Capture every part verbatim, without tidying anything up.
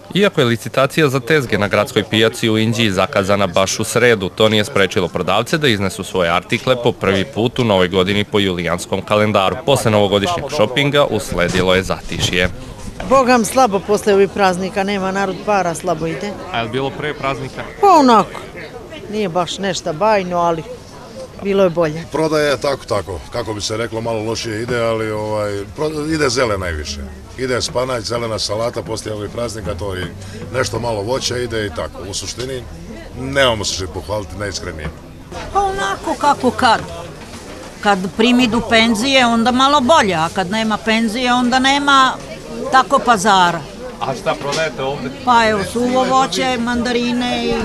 Iako je licitacija za tezge na gradskoj pijaci u Inđiji zakazana baš u sredu, to nije sprečilo prodavce da iznesu svoje artikle po prvi put u novoj godini po julijanskom kalendaru. Posle novogodišnjeg šopinga usledilo je zatišje. Bogam slabo posle ovih praznika, nema narod para, slabo ide. A je li bilo pre praznika? Pa onako, nije baš nešto bajno, ali bilo je bolje. Prodaja je tako, tako, kako bi se reklo, malo lošije ide, ali ovaj, ide zelen najviše. Ide spanać, zelena salata, poslije ovih praznika, to i nešto malo voća ide i tako. U suštini, nemamo se što pohvaliti najiskrenije. Pa onako kako kad. Kad primidu penzije, onda malo bolje, a kad nema penzije, onda nema tako pazara. A šta prodajete ovde? Pa evo, suvo voće, mandarine i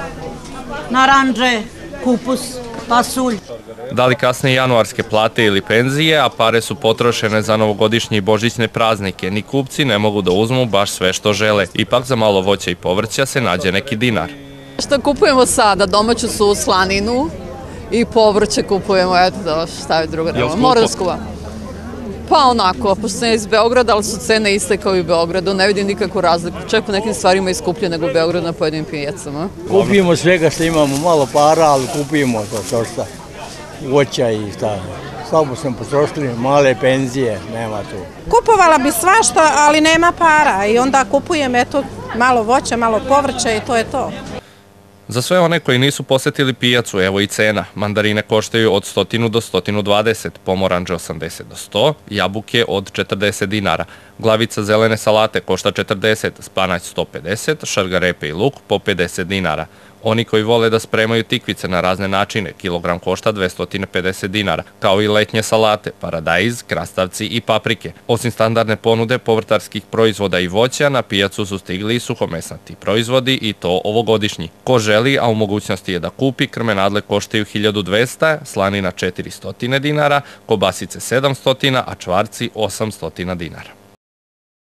naranđe, kupus, pasulj. Da li kasne januarske plate ili penzije, a pare su potrošene za novogodišnje i božićne praznike, ni kupci ne mogu da uzmu baš sve što žele. Ipak za malo voća i povrća se nađe neki dinar. Što kupujemo sada? Domaću su slaninu i povrće kupujemo, eto da šta je drugo. Moravskova. Pa onako, pošto sam iz Beograda, ali su cene iste kao i u Beogradu, ne vidim nikakvu razliku. Čak u nekim stvarima je skuplje nego u Beogradu na pojedinim pijacama. Kupimo svega što imamo, malo para, ali kupimo to što šta. Voća i šta. Slabo smo potrošili, male penzije, nema tu. Kupovala bi svašta, ali nema para i onda kupujem eto malo voća, malo povrća i to je to. Za sve one koji nisu posetili pijacu, evo i cena. Mandarine koštaju od sto do sto dvadeset, pomoranđe osamdeset do sto, jabuke od četrdeset dinara. Glavica zelene salate košta četrdeset, spanać sto pedeset, šargarepe i luk po pedeset dinara. Oni koji vole da spremaju tikvice na razne načine, kilogram košta dvesta pedeset dinara, kao i letnje salate, paradajz, krastavci i paprike. Osim standardne ponude povrtarskih proizvoda i voća, na pijacu su stigli i suhomesnati proizvodi i to ovogodišnji. Ko želi, a u mogućnosti je da kupi, krmenadle koštaju hiljadu dvesta, slanina četiristo dinara, kobasice sedamsto, a čvarci osamsto dinara.